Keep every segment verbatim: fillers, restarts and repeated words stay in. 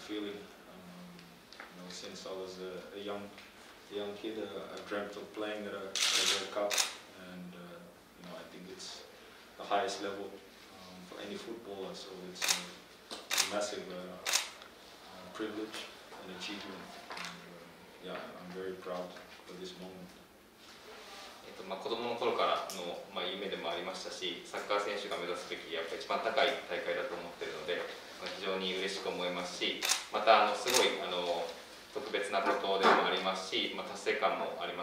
feeling. Um, you know, since I was a, a young, a young kid, uh, I dreamt of playing at a, at a World Cup, and uh, you know, I think it's the highest level um, for any footballer. So it's a, it's a massive uh, uh, privilege and achievement. And, uh, yeah, I'm very proud for this moment. えっとまあ、子供の頃からの、まあ、夢でもありましたし、サッカー選手が目指すべきやっぱり一番高い大会だと思っているので、まあ、非常に嬉しく思いますし、またあのすごいあの特別なことでもありますし、まあ、達成感もあります。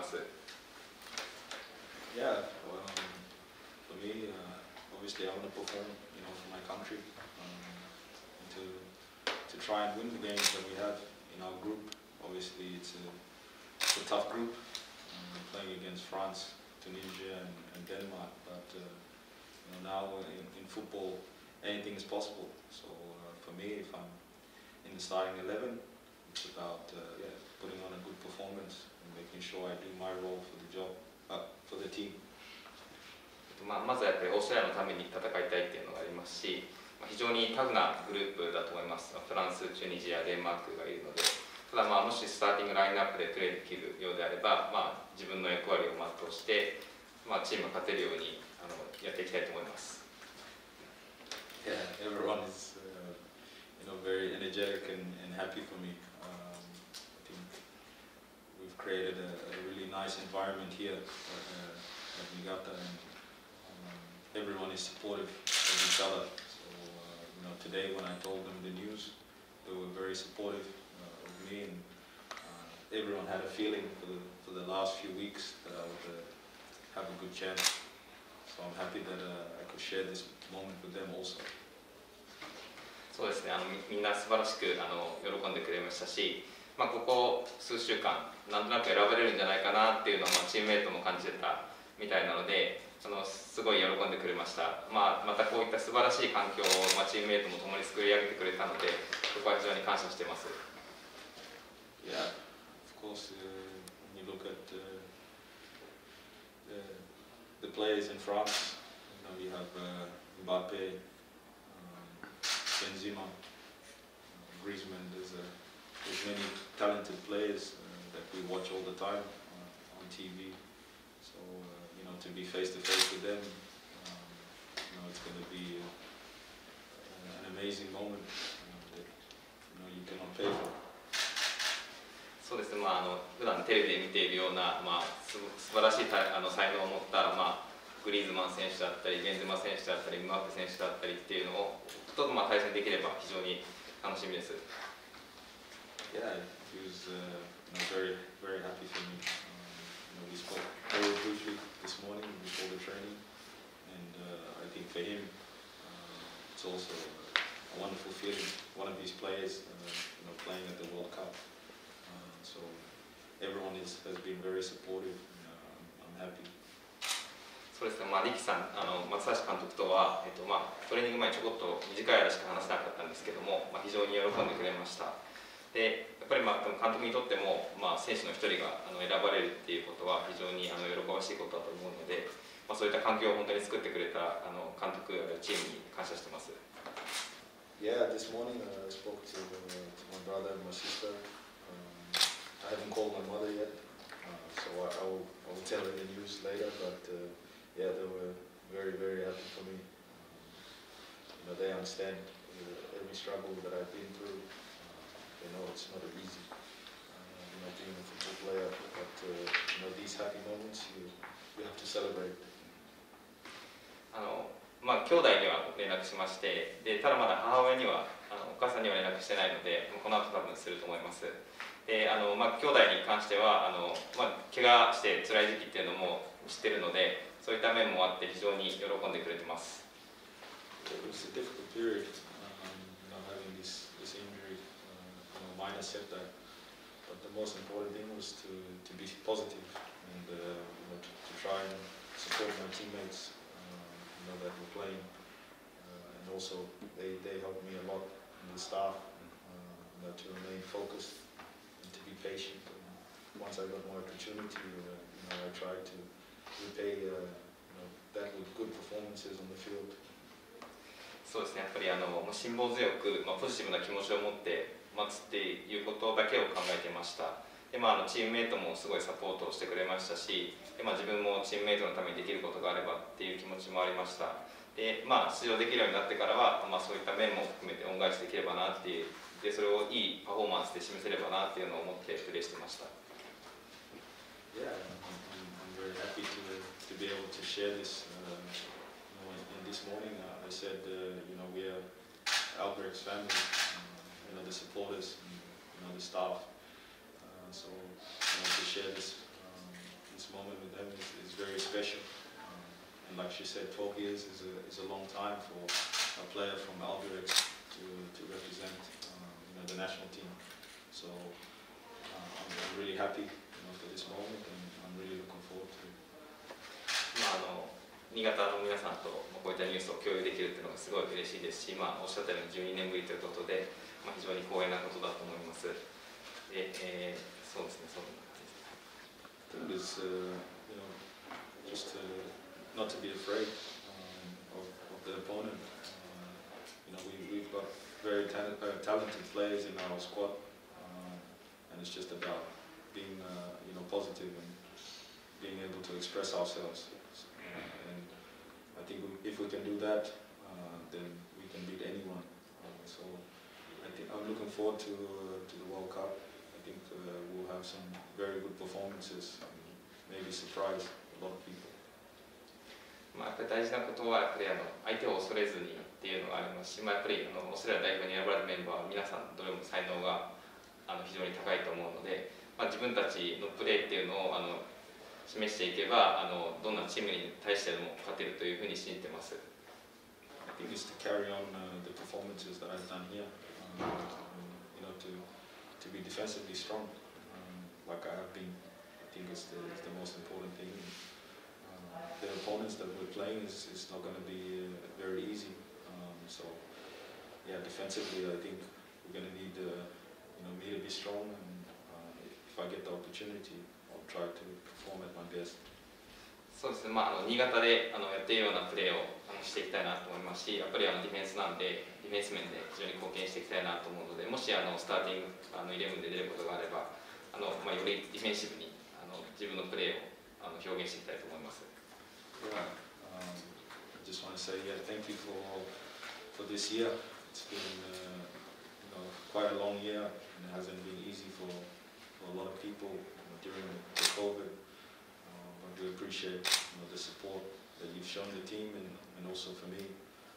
Yeah, well, um, for me, uh, obviously I want to perform, you know, for my country, um, and to to try and win the games that we have in our group. Obviously, it's a, it's a tough group. Um, playing against France, Tunisia, and, and Denmark, but uh, you know, now in, in football, anything is possible. So uh, for me, if I'm in the starting eleven, it's about uh, yeah, putting on a good performance and making sure I do my role for the job, uh, for the team. まあ、まずはやっぱりオーストラリアのために戦いたいっていうのがありますし、非常にタフなグループだと思います。フランス、チュニジア、デンマークがいるので。ただまあもしスターティングラインナップでプレーできるようであれば、まあ、自分の役割を全うして、まあ、チームが勝てるようにあのやっていきたいと思います。 Yeah, everyone is uh, you know very energetic and, and happy for me. Um, I think we've created a, a really nice environment here at, uh, at Niigata, and um, everyone is supportive of each other. So uh, you know today when I told them the news, they were very supportive. And uh, everyone had a feeling for the, for the last few weeks that I would uh, have a good chance. So I'm happy that uh, I could share this moment with them also. そうですね、あのみみんな素晴らしくあの喜んでくれましたし、まあ、ここ数週間なんとなく選ばれるんじゃないかなっていうのを、まあ、チームメイトも感じてたみたいなので、あのすごい喜んでくれました。まあ、またこういった素晴らしい環境を、まあ、チームメイトも共に作り上げてくれたので、そこは非常に感謝しています。 Yeah, of course, uh, when you look at uh, the, the players in France, you know, you have uh, Mbappe, um, Benzema, uh, Griezmann, there's, uh, there's many talented players uh, that we watch all the time uh, on T V. So, uh, you know, to be face to face with them, um, you know, it's going to be uh, an amazing moment uh, that, you know, you cannot pay for. そうですね、まあ、あの普段テレビで見ているような、まあ、す素晴らしいあの才能を持った、まあ、グリーズマン選手だったり、ベンゼマ選手だったり、ムバッペ選手だったりっていうのをと、まあ、対戦できれば非常に楽しみです。 Yeah, he was uh, you know, very, very happy for me. Um, you know, we spoke very briefly this morning before the training, and uh, I think for him, uh, it's also a wonderful feeling. One of these players, uh, you know, playing at the World Cup. So everyone is, has been very supportive, and uh, I'm happy. そうですね、まあ、リキさん、あの松橋監督とは、えっとまあ、トレーニング前にちょこっと短い間しか話せなかったんですけども、まあ、非常に喜んでくれました。で、やっぱり、まあ、監督にとっても、まあ、選手の一人があの選ばれるっていうことは非常にあの喜ばしいことだと思うので、まあ、そういった環境を本当に作ってくれたあの監督、チームに感謝してます。 Yeah, this morning uh, I spoke to, uh, to my brother and my sister. I haven't called my mother yet, uh, so I, I, will, I will tell her the news later, but uh, yeah, they were very, very happy for me. Um, you know, they understand uh, every struggle that I've been through. Uh, they know it's not easy, uh, you know, being a football player, but uh, you know, these happy moments, you, you have to celebrate. あのまあ、兄弟には連絡しまして、でただまだ母親にはあのお母さんには連絡してないので、この後多分すると思います。であのまあ、兄弟に関してはあの、まあ、怪我して辛い時期っていうのも知ってるので、そういった面もあって非常に喜んでくれてます。 It was a difficult period, um, you know, having this this injury, uh, you know, minor setback. But the most important thing was to to be positive and uh, you know to, to try and support my teammates, uh, you know, that were playing, uh, and also they they helped me a lot in the staff, uh, you know, to remain focused. To be patient. And once I got more opportunity, uh, you know, I tried to repay, uh, you know, that with good performances on the field. そうですね、やっぱりあの辛抱強く、まあ、ポジティブな気持ちを持って待つっていうことだけを考えていました。で、まあ、あのチームメイトもすごいサポートをしてくれましたし、で、まあ、自分もチームメイトのためにできることがあればっていう気持ちもありました。で、まあ、出場できるようになってからは、まあ、そういった面も含めて恩返しできればなっていう、でそれをいいパフォーマンスで示せればなっていうのを思ってプレーしてました。 Yeah, I'm, I'm, I'm very happy to, to be able to share this. Uh, you know, in, in this morning, uh, I said, uh, you know, we are Albrecht's family, uh, you know, the supporters, and, you know, the staff. Uh, so, you know, to share this um, this moment with them is, is very special. Um, and like she said, twelve years is a is a long time for a player from Albrecht to to represent, um, you know, the national team. So, uh, I'm, I'm really happy. For this moment, and I'm really looking forward to it. まあ、あの新潟の皆さんとこういったニュースを共有できるというのがすごい嬉しいですし、まあ、おっしゃったようにじゅうにねんぶりということで、まあ、非常に光栄なことだと思います。で、えー、そうですね、そんな感じです。 I think it's, uh, you know, just to, not to be afraid um, of, of the opponent. Uh, you know, we, we've got very talent, uh, talented players in our squad, uh, and it's just about being, uh, you know, positive and being able to express ourselves. Uh, and I think we, if we can do that, uh, then we can beat anyone. Uh, so I think I'm looking forward to uh, to the World Cup. I think uh, we'll have some very good performances and maybe surprise a lot of people. まあ、やっぱり大事なことはやっぱりあの相手を恐れずにっていうのがありますし、まあ、やっぱりあのオーストラリア代表に選ばれたメンバーは皆さんどれも才能があの非常に高いと思うので。まあ、自分たちのプレーっていうのをあの示していけばあのどんなチームに対しても勝てるというふうに信じています。 I think it's to carry on uh, the performances that I've done here, um, you know, to to be defensively strong, um, like I have been. I think it's the, it's the most important thing. Uh, the opponents that we're playing is is not going to be uh, very easy. Um, so yeah, defensively, I think we're going to need uh, you know me to be strong. And, if I get the opportunity, I'll try to perform at my best. そうですね、まあ、あの新潟であのやっているようなプレーをあのしていきたいなと思いますし、やっぱりあのディフェンスなんで、ディフェンス面で非常に貢献していきたいなと思うので、もしあのスターティングあのイレブンで出ることがあれば、あのまあ、よりディフェンシブにあの自分のプレーをあの表現していきたいと思います。 Yeah, um, I just want to say, yeah, thank you for for this year. It's been, uh, you know, quite a long year, and it hasn't been easy for. For a lot of people during the COVID, uh, but we appreciate you know, the support that you've shown the team and, and also for me.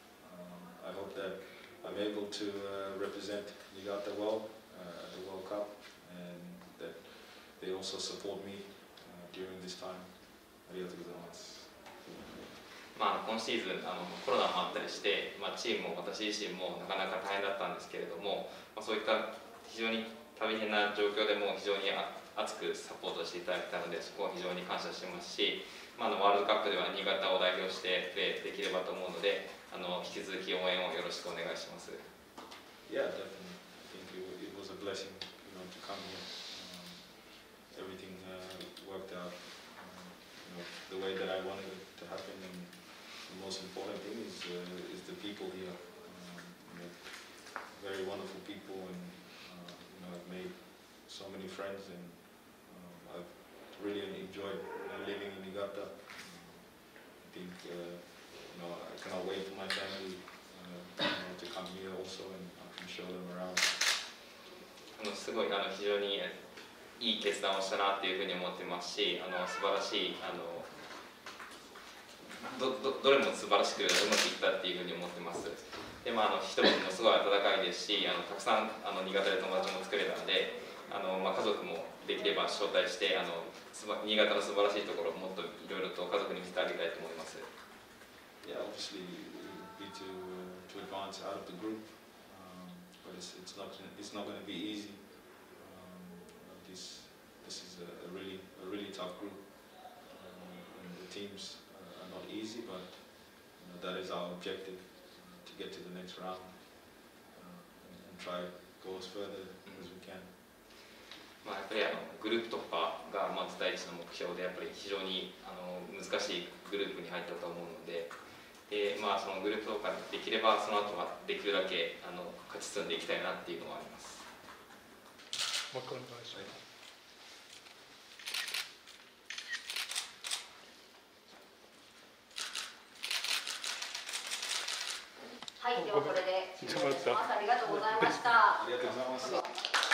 Um, I hope that I'm able to uh, represent Niigata well uh, at the World Cup and that they also support me uh, during this time. ありがとうございます。 まあ、今シーズンあのコロナもあったりして、まあ、チームも私自身もなかなか大変だったんですけれども、まあ、そういった非常に大変な状況でも非常に熱くサポートしていただいたので、そこは非常に感謝してますし、まあ、あのワールドカップでは新潟を代表してプレーできればと思うので、あの引き続き応援をよろしくお願いします。 Yeah, definitely. I think it, it was a blessing, you know, to come here. Um, everything uh, worked out, um, you know, the way that I wanted it to happen, and the most important thing is uh, is the people here. Um, you know, very wonderful people, and uh, you know, I've made so many friends, and uh, I've really enjoyed you know, living in Niigata. Um, I think uh, you know I cannot wait for my family uh, you know, to come here also, and I can show them around. あのすごいあの非常にいい決断をしたなっていうふうに思ってますし、あの素晴らしいあのどどどれも素晴らしくうまくいったっていうふうに思ってます。で、まあ、あの人々もすごい温かいですし、あのたくさんあの新潟で友達も作れたので、あのまあ、家族もできれば招待してあのすば新潟の素晴らしいところをもっといろいろと家族に見せてあげたいと思います。 Yeah, obviously it would be to uh, to advance out of the group, um, but it's it's not it's not going to be easy. Um, this this is a, a really a really tough group, um, and the teams uh, are not easy, but you know, that is our objective uh, to get to the next round uh, and, and try go as further as we can. まあ、やっぱりあのグループ突破がまず第一の目標で、やっぱり非常にあの難しいグループに入ったと思うので、でまあ、そのグループ突破できればその後はできるだけあの勝ち進んでいきたいなっていうのはあります。 もう一回お願いします。 はい、ではこれで終了します。ありがとうございました。 ありがとうございます。